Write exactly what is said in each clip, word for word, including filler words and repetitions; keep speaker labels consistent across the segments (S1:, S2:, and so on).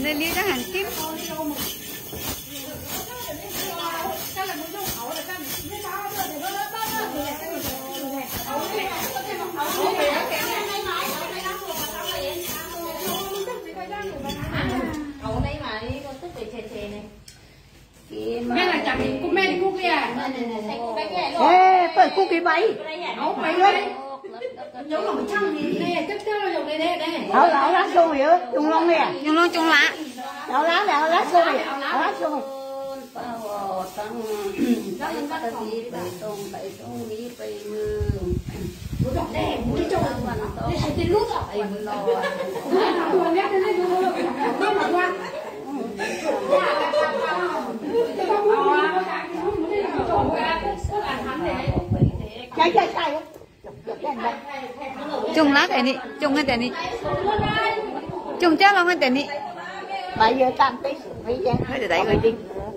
S1: nên đi ra hàng kim
S2: nghe là chả bị cúc men cúc kìa
S3: ê phải cúc cái bấy
S2: nấu bấy đấy nhớ là một trăm nghìn nè tiếp theo là dùng đây đây đây
S3: ở ở lá xôi nữa chung lông nè
S1: nhưng luôn chung lá
S3: ở lá nè ở lá xôi ở lá xôi
S2: nè muốn đi trồng đi hay đi lút à buồn nhé đi đi đi mà qua
S3: chạy chạy chạy
S1: chung lá cái này chung cái này chung chắc là cái này
S3: bây giờ tam tí bây giờ
S1: hơi để đẩy người đi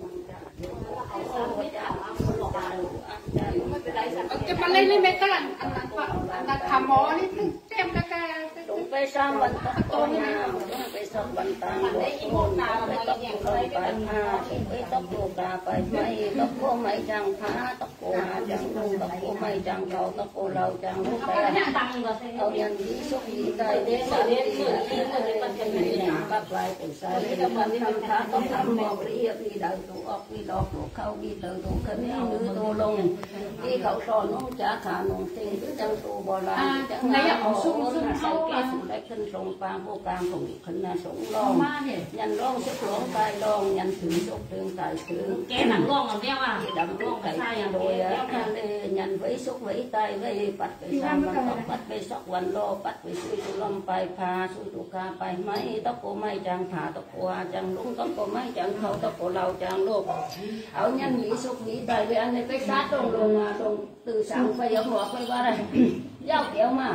S2: cái mà lên lên mấy cái là là thảm mỏ đi xem cái cái
S3: chúng bây sang vận tốc tôi nha chúng bây sang vận tang bộ môn bây tốc tôi phải ha bây tốc tôi cả phải mấy tốc cô mấy chẳng phá tốc cô hà chẳng luôn tốc cô mấy chẳng cầu tốc cô lâu chẳng lúc bé tao nhận dĩ xúc dĩ tay đế sa đế dĩ dĩ nhà bắt lại từ xa đi đâm đi đâm phá tốc thăm mò đi đi đợi tụ ốc đi đọt tụ khâu đi từ tụ khẩn đi nữ tụ lông đi khẩu sò nông trả khả nông tiền cứ chẳng tụ bò lại chẳng lấy ở sung sung sâu cái phụ đại thân sông pang vô cam phụ khẩn là sông long nhằn long sức long tai long nhằn thử sốc tương tài thử
S2: cái nặng long làm đeo à
S3: đậm long cày đồi nhằn với sốc với tay với bắt với sam bắt tóc bắt với sóc quần lo bắt với suy tu lâm bài pha suy tu ca bài máy tóc cô máy chẳng thả tóc cô chẳng lúng tóc cô máy chẳng khâu tóc cô lâu chẳng lô áo nhằn nghĩ sốc nghĩ tay với anh này cái sát trong đường đường từ sáng phải ở ngõ phải qua đây giao kéo mà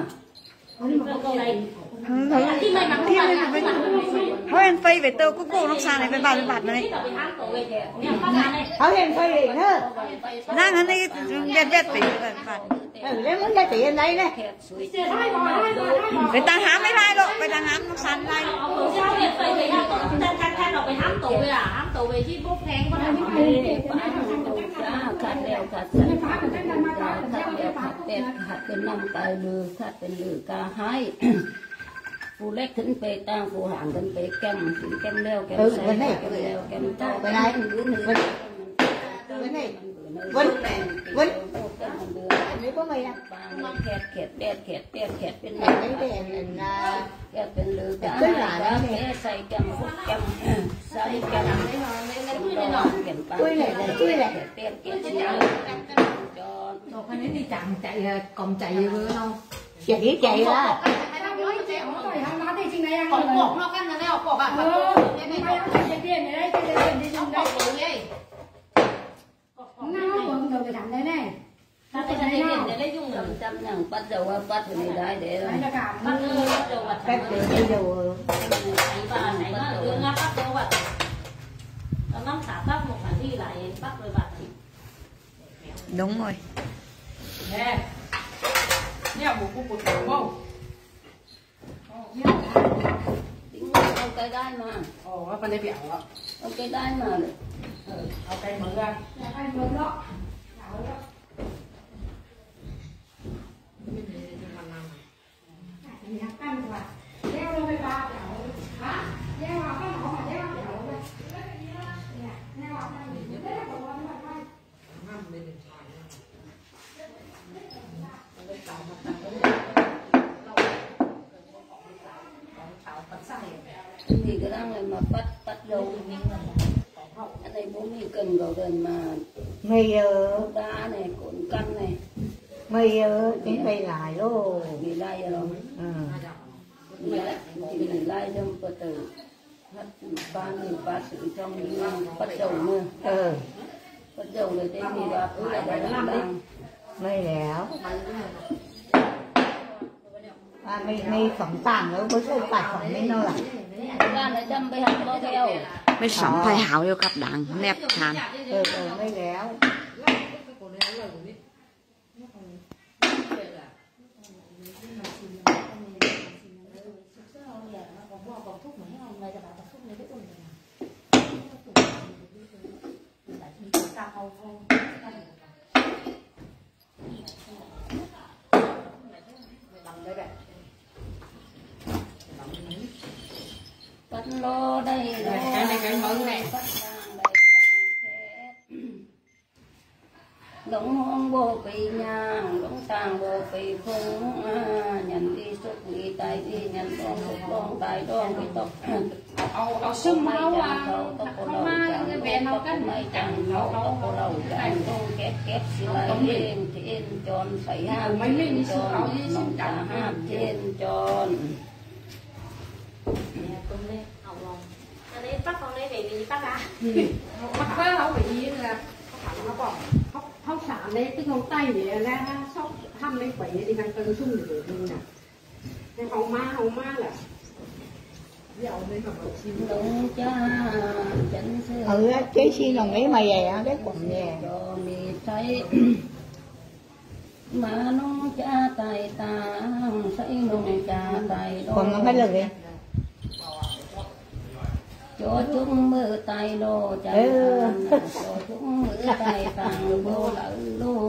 S1: thôi anh phay về tơ cũng cô nó xa này với bà với bạn này
S3: thôi em phay liền nữa
S1: đang anh ấy đẹp đẹp tỷ bạn
S3: lấy muốn giá trị anh đây nè
S1: phải tăng hám mấy lai độ phải tăng hám nó sàn lai
S2: hám tù về à hám tù về chứ bốc thang có
S3: khát đeo khát sẵn khát đeo khát tết khátเป็นน้ำตายลือkhátเป็นลือca hai phụ lét thỉnh về tang phụ hàng thỉnh về kem thỉnh kem leo kem say kem leo kem to bên này bên này bên này bên bênนี่ก็ไม่นะแขกแขกแดดแขกแดดแขกเป็นอะไรเป็นแขกเป็นลือจ้าแขกใส่แกมฟุกแกมใส่แกมแกมดองแกมปลาช่วยเลยช่วยเลยแขกแขกเสีย
S2: rồi cái này đi chạm chạy còn chạy vừa không
S3: chạy chạy ra
S2: cột cột nó cái này cột à cái này cột cái tiền này đây cái tiền đi dùng đây nó còn đầu cái thằng đấy này cái này tiền để lấy dùng
S3: trăm trăm nhằng bắt đầu bắt thì đây để
S2: bắt đầu bắt
S3: bắt đầu
S2: bà này nó đưa ngáp bắt đầu bắt nó nắm xả tóc một phải đi lại bắt rồi bắt
S1: đúng rồi
S2: nè nè một cục bột không
S3: เอาcây đai mà
S2: ồ nó phân đây bẹo ạ
S3: เอาcây đai mà
S2: เอาcây mỡ ra cây mỡ đó
S3: thì cái đang này mà bắt bắt dầu anh này bố mình cần vào gần mà mày đá này cồn căn này mày đến mày lại luôn mày lại rồi mày thì lại trong bờ tử hết ba nghìn ba sự trong những bắt dầu nữa bắt dầu này tên thì là cứ là để làm đi mày lẻo à mày mày phỏng tàng nữa bữa sau phải phỏng mấy nó là
S1: ไม่สองไฟหาวอยู่กับดังแนบทาน
S3: เออเออไม่แล้ว bắt lô đây lô cái này cái món này lũng hông vô bị nhang lũng tàng vô bị phung nhận đi xuất vị tài đi nhận đón xuất đón tài đón bị tóc
S2: เอาเอาซึ่งเมาอ่ะ
S3: tóc cô
S2: เขา
S3: đầu
S2: มา
S3: chẳng
S2: เวียนเขากัน
S3: ไม่จังเขาตกเราจังต้องเก็บเก็บสิไรเองเทนจนใส่ห้ามเทนจนน้องจ่าห้ามเทนจน
S4: อันนี้ป้าเขาในเบบีป้าคะ
S2: bắt vớiเขาbị gì làเขาบอกเขาเขาสามเลยที่เขาใต้เนี่ยแล้วชอบทำในปีที่มันเป็นชุ่มอยู่ดีน่ะให้เขามาเขามาแหละเดี๋ยวเลยแบบชิม
S3: đúng cha chánh sư
S1: ừ chế xin lòng nghĩ mà về á cái quần về
S3: cho mi thấy mà nó cha tài ta thấy nông cha tài đó
S1: còn nó mấy lần đi
S3: cho chúng mưa tay đồ cha cho chúng mưa tay tàng vô lỡ lô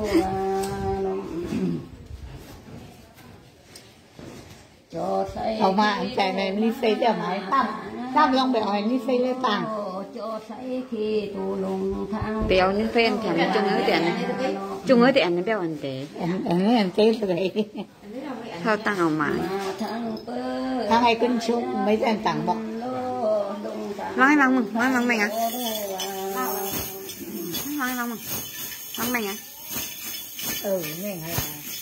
S3: cho thấy
S1: hầu mà chạy này đi xây cho mày tam tam long bèo này đi xây lên tàng
S3: cho thấy khi tu lùng thang
S1: bèo những phen thèm chung ở tiền chung ở tiền bèo anh tế anh anh anh tế rồi sao tăng hầu mà thằng hay cân xuống mấy anh tặng bọc nói măng mừng nói măng mày à nói măng mừng măng mày à ừ mày hả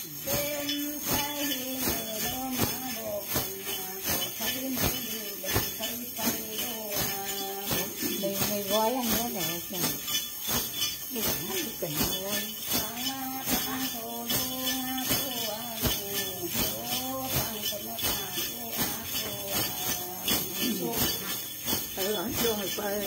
S1: gói ăn nó đẹp nè đi ăn đi cần thôi tự ở chuông rồi bơi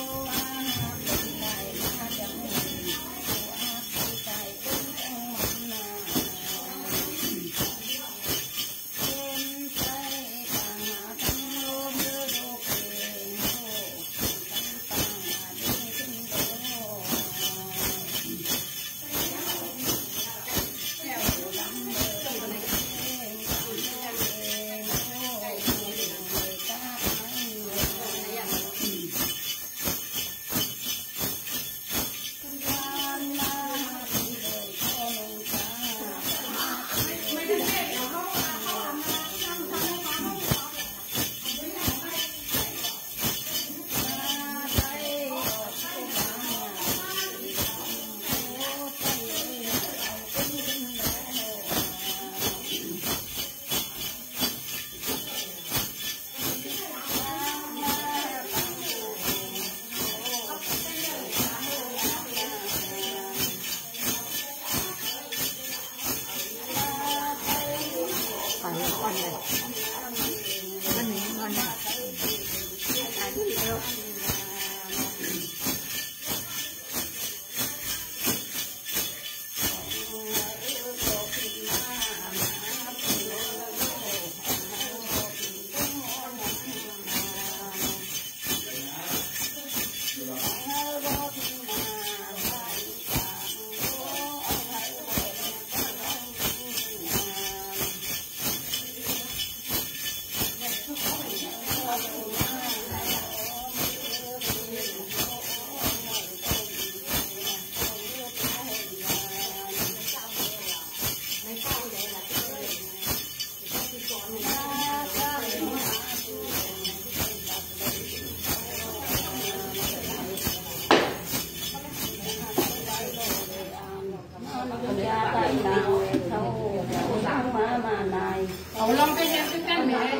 S2: Hậu Long cái em cái cái này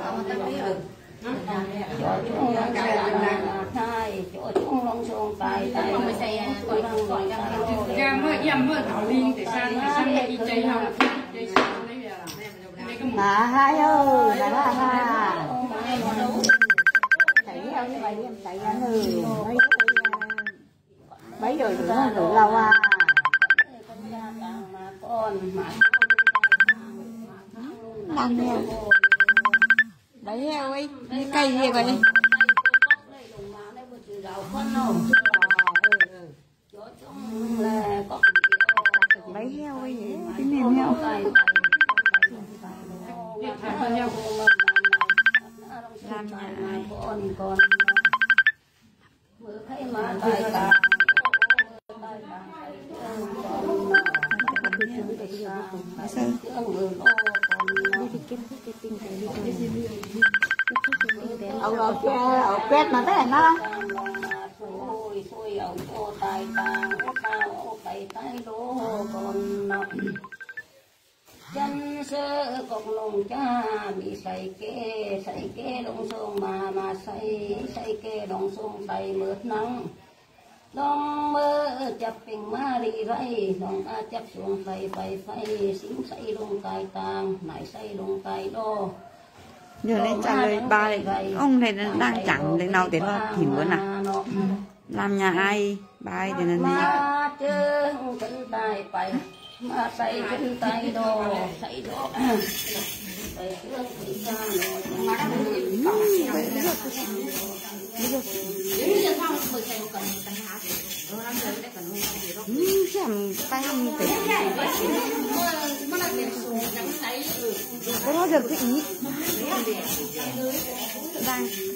S3: cho chúng long là thay cho chúng long xuông tài tài
S4: không phải xây gọi gọi
S2: ra mới em mới thảo liên để sang để sang đi chơi không chơi sang đấy là
S1: à hai ơi là ba ha thấy nhau như vậy em thấy anh ơi mấy mấy rồi nữa đủ lâu à ăn nha đấy heo ấy cái cây gì vậy
S3: cho chúng
S1: tìm hiểu làm nhà ai ông ở quét ở quét mà thế nó
S3: xôi xôi ở chỗ tài tàng sao tay tay đố còn chân sơ cọc lồng cha bị say kê say kê đông sông mà mà say say kê đông sông tay mướt nắng đông mơ chập bình ma đi rây đông a chập xuống tay tay tay xính say đông tài tàng nải say đông tài đô.
S1: Giờ lên trả lời ba ông này đang chẳng đến nào để lo tìm bữa nào làm nhà ai ba ai thì là
S3: ma chơi chân tay bay ma say chân tay đồ say đồ say trước thì cha rồi mà đang đi bảo
S1: xem tay không thể có nó được cái ý đang